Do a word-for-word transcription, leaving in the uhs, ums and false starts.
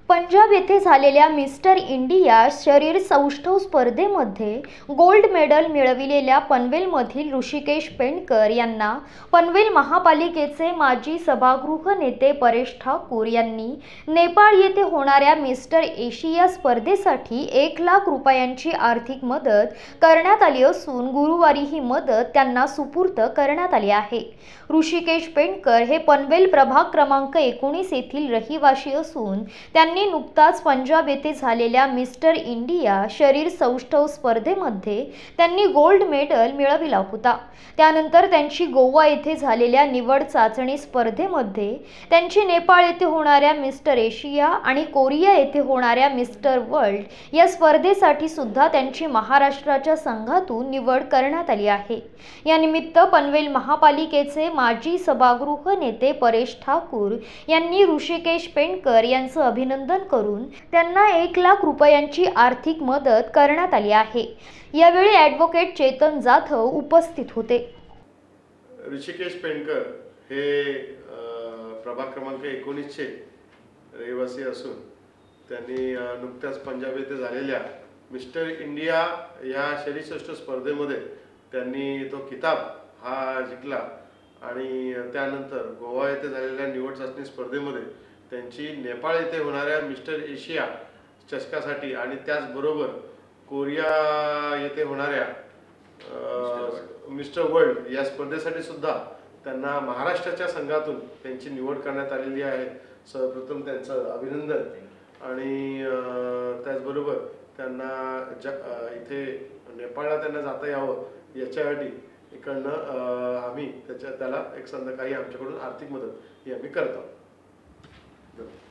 पंजाब येथे झालेल्या mister India शरीर सौष्ठव स्पर्धेमध्ये गोल्ड मेडल मिळविलेल्या पनवेलमधील ऋषिकेश पेंडकर यांना पनवेल महापालिकेचे माजी सभागृह नेते परेश ठाकूर यांनी नेपाळ येथे होणाऱ्या मिस्टर एशिया स्पर्धेसाठी एक लाख रुपयांची आर्थिक मदत करण्यात आली असून गुरुवारी ही मदत त्यांना सुपूर्द करण्यात आली आहे। ऋषिकेश पेंडकर हे पनवेल प्रभाग क्रमांक एकोणीस येथील रहिवासी असून त्यांनी नुकताच पंजाब येथे झालेल्या मिस्टर इंडिया शरीर सौष्ठव स्पर्धेमध्ये त्यांनी गोल्ड मेडल मिळविला होता। त्यानंतर त्यांची गोवा येथे झालेल्या निवड चाचणी स्पर्धेमध्ये त्यांची नेपाळ येथे होणाऱ्या मिस्टर एशिया आणि कोरिया येथे होणाऱ्या मिस्टर वर्ल्ड या स्पर्धेसाठी सुद्धा त्यांची महाराष्ट्राच्या संघातून निवड करण्यात आली आहे। या निमित्त पनवेल महापालिकेचे माजी सभागृह नेते परेश ठाकूर यांनी ऋषिकेश पेंडकर यांचे अभिनंदन करून त्यांना एक लाख रुपयांची आर्थिक मदत करण्यात आली आहे। यावेळी ॲडव्होकेट चेतन जाधव उपस्थित होते। ऋषिकेश पेंडकर हे प्रभाग क्रमांक एकोणीस चे रहिवासी असून त्यांनी नुकत्याच पंजाब येथे झालेल्या मिस्टर इंडिया या शरीरसौष्ठव स्पर्धेमध्ये त्यांनी तो किताब हा जिंकला आणि त्यानंतर गोवा येथे झालेल्या निवड चाचणी स्पर्धेमध्ये त्यांची नेपाळ येथे होणाऱ्या मिस्टर एशिया चषकासाठी आणि त्याचबरोबर कोरिया येथे होणाऱ्या मिस्टर वर्ल्ड या स्पर्धेसाठी सुद्धा त्यांना महाराष्ट्राच्या संघातून त्यांची निवड करण्यात आलेली आहे। सर्वप्रथम त्यांचं अभिनंदन आणि त्याचबरोबर त्यांना इथे नेपाळला त्यांना जाता यावं याच्यासाठी इकडनं आम्ही त्याच्या त्याला एक संध काही आमच्याकडून आर्थिक मदत ही आम्ही करत आहोत।